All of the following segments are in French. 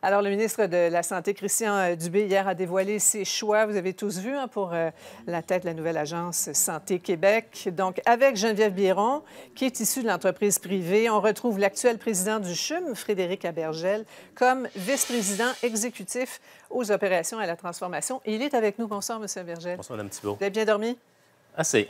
Alors, le ministre de la Santé, Christian Dubé, hier a dévoilé ses choix. Vous avez tous vu pour la tête de la nouvelle agence Santé Québec. Donc, avec Geneviève Biron, qui est issue de l'entreprise privée, on retrouve l'actuel président du CHUM, Frédéric Abergel, comme vice-président exécutif aux opérations et à la transformation. Et il est avec nous. Bonsoir, M. Abergel. Bonsoir, Mme Thibault. Vous avez bien dormi? Assez.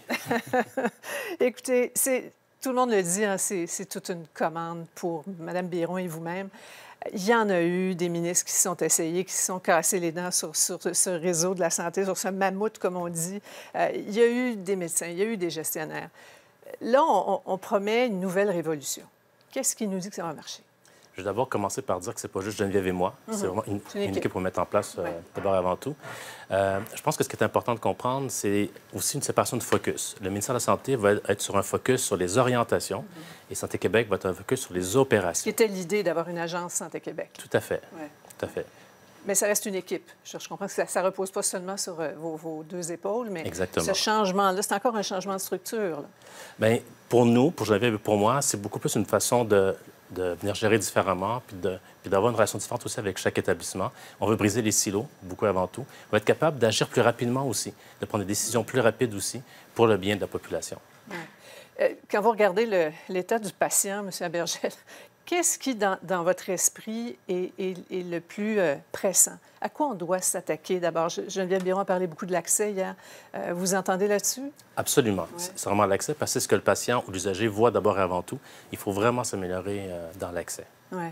Écoutez, tout le monde le dit, hein, c'est toute une commande pour Mme Biron et vous-même. Il y en a eu des ministres qui se sont essayés, qui se sont cassés les dents sur ce réseau de la santé, sur ce mammouth, comme on dit. Il y a eu des médecins, il y a eu des gestionnaires. Là, on promet une nouvelle révolution. Qu'est-ce qui nous dit que ça va marcher? Je vais d'abord commencer par dire que ce n'est pas juste Geneviève et moi. C'est vraiment une équipe pour mettre en place, d'abord et avant tout. Je pense que ce qui est important de comprendre, c'est aussi une séparation de focus. Le ministère de la Santé va être sur un focus sur les orientations et Santé Québec va être un focus sur les opérations. Qui était l'idée d'avoir une agence Santé Québec. Tout à fait. Ouais. Tout à fait. Mais ça reste une équipe. Je comprends que ça ne repose pas seulement sur vos deux épaules, mais exactement. Ce changement-là, c'est encore un changement de structure. Bien, pour nous, pour Geneviève et pour moi, c'est beaucoup plus une façon de venir gérer différemment, puis d'avoir une relation différente aussi avec chaque établissement. On veut briser les silos, beaucoup avant tout. On va être capable d'agir plus rapidement aussi, de prendre des décisions plus rapides aussi pour le bien de la population. Ouais. Quand vous regardez l'état du patient, M. Abergel, qu'est-ce qui, dans votre esprit, est le plus pressant? À quoi on doit s'attaquer d'abord? Geneviève Biron a parlé beaucoup de l'accès hier. Vous entendez là-dessus? Absolument. Ouais. C'est vraiment l'accès, parce que c'est ce que le patient ou l'usager voit d'abord et avant tout. Il faut vraiment s'améliorer dans l'accès. Oui.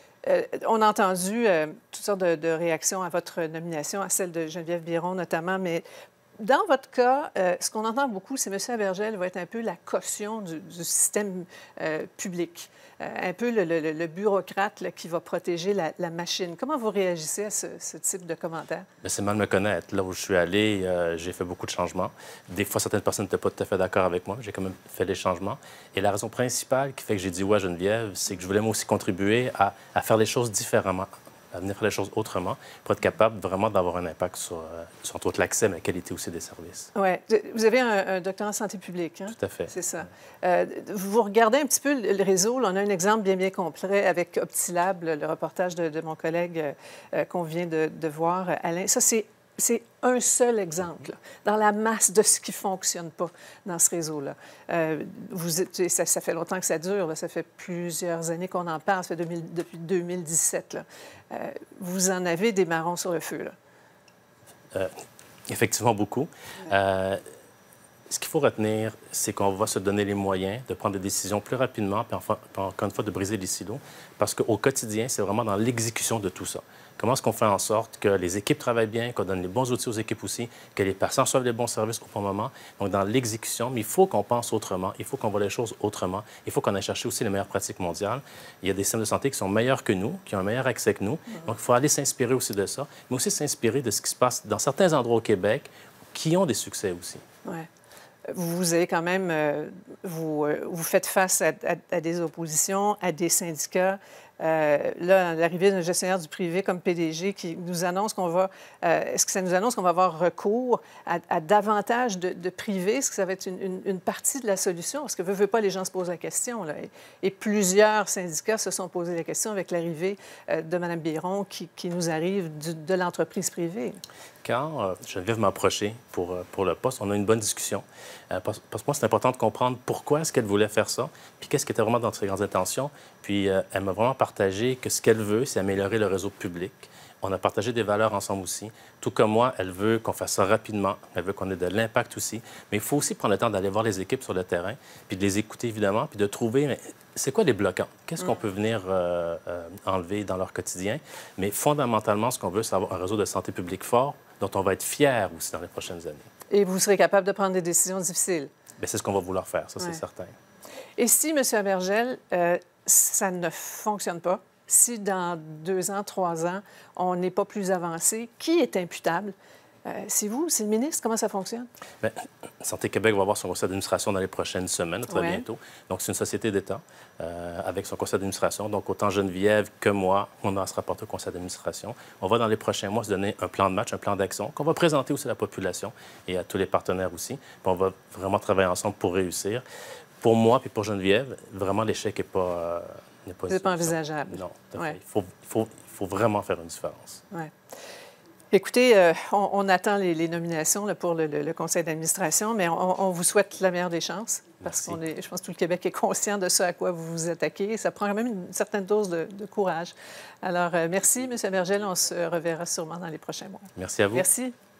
On a entendu toutes sortes de réactions à votre nomination, à celle de Geneviève Biron notamment, mais dans votre cas, ce qu'on entend beaucoup, c'est que M. Abergel va être un peu la caution du système public, un peu le bureaucrate là, qui va protéger la machine. Comment vous réagissez à ce type de commentaire? C'est mal me connaître. Là où je suis allé, j'ai fait beaucoup de changements. Des fois, certaines personnes n'étaient pas tout à fait d'accord avec moi. J'ai quand même fait des changements. Et la raison principale qui fait que j'ai dit oui à Geneviève, c'est que je voulais moi aussi contribuer à faire les choses différemment, à venir faire les choses autrement, pour être capable vraiment d'avoir un impact sur entre autres l'accès, mais la qualité aussi des services. Oui. Vous avez un doctorat en santé publique, hein? Tout à fait. C'est ça. Vous regardez un petit peu le réseau. Là, on a un exemple bien complet avec Optilab, le reportage de mon collègue qu'on vient de voir, Alain. Ça, c'est un seul exemple là, dans la masse de ce qui ne fonctionne pas dans ce réseau-là. Ça fait longtemps que ça dure. Là. Ça fait plusieurs années qu'on en parle. Ça fait depuis 2017. Là. Vous en avez des marrons sur le feu. Là. Effectivement, beaucoup. Ce qu'il faut retenir, c'est qu'on va se donner les moyens de prendre des décisions plus rapidement, puis encore une fois, de briser les silos, parce qu'au quotidien, c'est vraiment dans l'exécution de tout ça. Comment est-ce qu'on fait en sorte que les équipes travaillent bien, qu'on donne les bons outils aux équipes aussi, que les patients reçoivent les bons services au bon moment? Donc, dans l'exécution, mais il faut qu'on pense autrement, il faut qu'on voit les choses autrement, il faut qu'on aille chercher aussi les meilleures pratiques mondiales. Il y a des systèmes de santé qui sont meilleurs que nous, qui ont un meilleur accès que nous. Donc, il faut aller s'inspirer aussi de ça, mais aussi s'inspirer de ce qui se passe dans certains endroits au Québec qui ont des succès aussi. Ouais. Vous avez quand même, vous faites face à des oppositions, à des syndicats. Là, l'arrivée d'un gestionnaire du privé comme PDG qui nous annonce qu'on va... est-ce que ça nous annonce qu'on va avoir recours à davantage de privés? Est-ce que ça va être une partie de la solution? Parce que veut pas, les gens se posent la question. Là. Et plusieurs syndicats se sont posés la question avec l'arrivée de Mme Biron qui nous arrive de l'entreprise privée. Quand Geneviève m'a approché pour le poste, on a eu une bonne discussion. Parce que moi, c'est important de comprendre pourquoi est-ce qu'elle voulait faire ça, puis qu'est-ce qui était vraiment dans ses grandes intentions. Puis elle m'a vraiment partagé que ce qu'elle veut, c'est améliorer le réseau public. On a partagé des valeurs ensemble aussi. Tout comme moi, elle veut qu'on fasse ça rapidement. Elle veut qu'on ait de l'impact aussi. Mais il faut aussi prendre le temps d'aller voir les équipes sur le terrain, puis de les écouter, évidemment, puis de trouver... C'est quoi les bloquants? Qu'est-ce qu'on peut venir enlever dans leur quotidien? Mais fondamentalement, ce qu'on veut, c'est avoir un réseau de santé publique fort dont on va être fiers aussi dans les prochaines années. Et vous serez capable de prendre des décisions difficiles? Bien, c'est ce qu'on va vouloir faire, ça, c'est certain. Et si, M. Abergel, ça ne fonctionne pas, si dans 2 ans, 3 ans, on n'est pas plus avancé, qui est imputable? C'est vous? C'est le ministre? Comment ça fonctionne? Bien, Santé Québec va avoir son conseil d'administration dans les prochaines semaines, très bientôt. Donc, c'est une société d'État avec son conseil d'administration. Donc, autant Geneviève que moi, on va se rapporter au conseil d'administration. On va, dans les prochains mois, se donner un plan de match, un plan d'action qu'on va présenter aussi à la population et à tous les partenaires aussi. Puis on va vraiment travailler ensemble pour réussir. Pour moi et pour Geneviève, vraiment, l'échec n'est pas... C'est pas envisageable. Non, ouais. Il faut vraiment faire une différence. Ouais. Écoutez, on attend les nominations là, pour le conseil d'administration, mais on vous souhaite la meilleure des chances parce je pense que tout le Québec est conscient de ce à quoi vous vous attaquez. Ça prend quand même une certaine dose de courage. Alors, merci, M. Bergel. On se reverra sûrement dans les prochains mois. Merci à vous. Merci.